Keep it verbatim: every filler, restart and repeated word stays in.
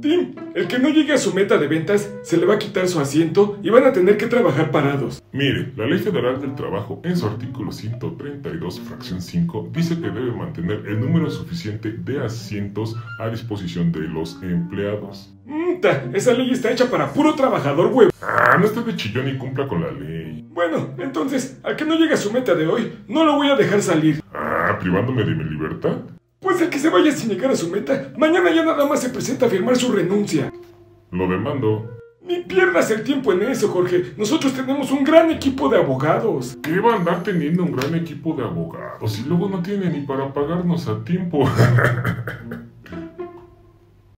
Tim, el que no llegue a su meta de ventas se le va a quitar su asiento y van a tener que trabajar parados. Mire, la Ley Federal del Trabajo, en su artículo ciento treinta y dos, fracción cinco, dice que debe mantener el número suficiente de asientos a disposición de los empleados. Mm, ta, esa ley está hecha para puro trabajador, huevo. Ah, no esté de chillón y cumpla con la ley. Bueno, entonces, al que no llegue a su meta de hoy, no lo voy a dejar salir. Ah, privándome de mi libertad. Pues el que se vaya sin llegar a su meta, mañana ya nada más se presenta a firmar su renuncia. Lo demando. Ni pierdas el tiempo en eso, Jorge. Nosotros tenemos un gran equipo de abogados. ¿Qué va a andar teniendo un gran equipo de abogados y luego no tiene ni para pagarnos a tiempo?